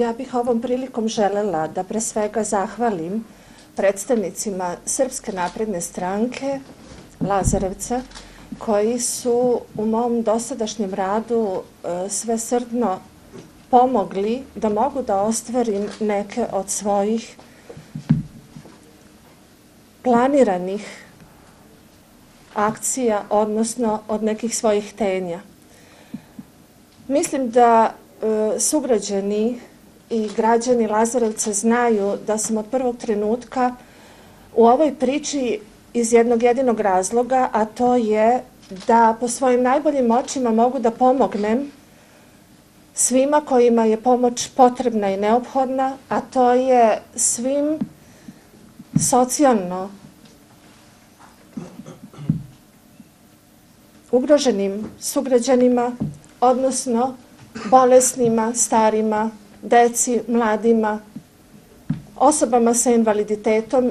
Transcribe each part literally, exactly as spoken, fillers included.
Ja bih ovom prilikom želela da pre svega zahvalim predstavnicima Srpske napredne stranke Lazarevca, koji su u mom dosadašnjem radu svesrdno pomogli da mogu da ostvarim neke od svojih planiranih akcija, odnosno od nekih svojih tenja. Mislim da sugrađani i građani Lazarevca znaju da sam od prvog trenutka u ovoj priči iz jednog jedinog razloga, a to je da po svojim najboljim moćima mogu da pomognem svima kojima je pomoć potrebna i neophodna, a to je svim socijalno ugroženim sugrađanima, odnosno bolesnima, starima, deci, mladima, osobama sa invaliditetom,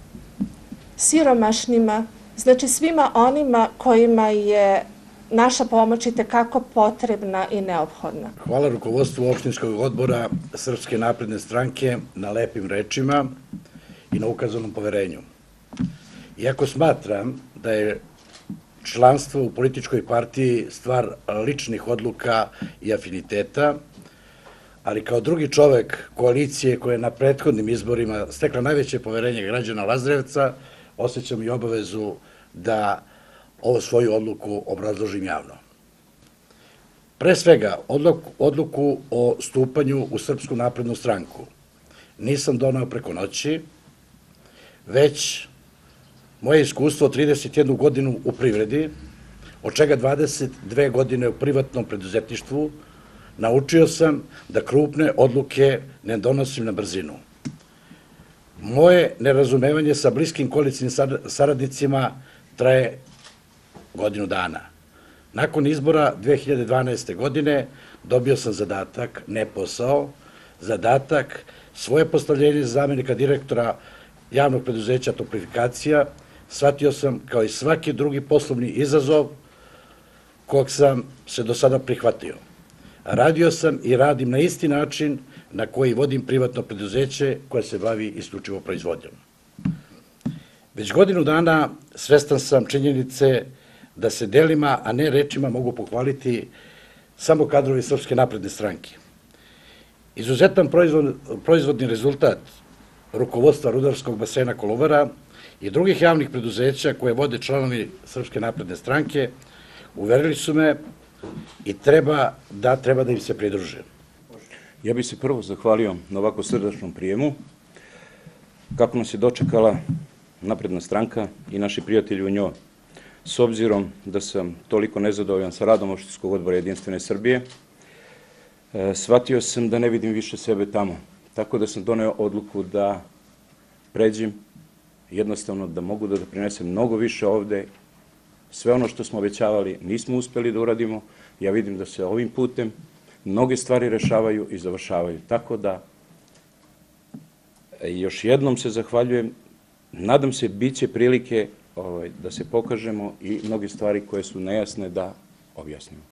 siromašnima, znači svima onima kojima je naša pomoć i tekako potrebna i neophodna. Hvala rukovodstvu opštinskog odbora Srpske napredne stranke na lepim rečima i na ukazanom poverenju. Iako smatram da je članstvo u političkoj partiji stvar ličnih odluka i afiniteta, ali kao drugi čovek koalicije koja je na prethodnim izborima stekla najveće poverenje građana Lazarevca, osjećam i obavezu da ovu svoju odluku obrazložim javno. Pre svega, odluku o stupanju u Srpsku naprednu stranku nisam doneo preko noći, već moje iskustvo od trideset jednu godinu u privredi, od čega dvadeset dve godine u privatnom preduzetništvu, naučio sam da krupne odluke ne donosim na brzinu. Moje nerazumevanje sa bliskim koalicijnim saradnicima traje godinu dana. Nakon izbora dve hiljade dvanaeste. godine dobio sam zadatak, ne posao, zadatak svoje postavljenje za zamenika direktora javnog preduzeća Toplifikacija shvatio sam kao i svaki drugi poslovni izazov kog sam se do sada prihvatio. Radio sam i radim na isti način na koji vodim privatno preduzeće koje se bavi isključivo proizvodnjom. Već godinu dana svestan sam činjenice da se delima, a ne rečima mogu pohvaliti samo kadrovi Srpske napredne stranke. Izuzetan proizvodni rezultat rukovodstva Rudarskog basena Kolubara i drugih javnih preduzeća koje vode članovi Srpske napredne stranke uverili su me i treba da treba da im se pridruže. Ja bih se prvo zahvalio na ovako srdačnom prijemu, kako nas je dočekala napredna stranka i naši prijatelji u njoj. S obzirom da sam toliko nezadovoljan sa radom opštinskog odbora Jedinstvene Srbije, shvatio sam da ne vidim više sebe tamo. Tako da sam doneo odluku da pređem, jednostavno da mogu da doprinesem mnogo više ovde. Sve ono što smo obećavali nismo uspeli da uradimo. Ja vidim da se ovim putem mnoge stvari rešavaju i završavaju. Tako da još jednom se zahvaljujem. Nadam se biće prilike da se pokažemo i mnoge stvari koje su nejasne da objasnimo.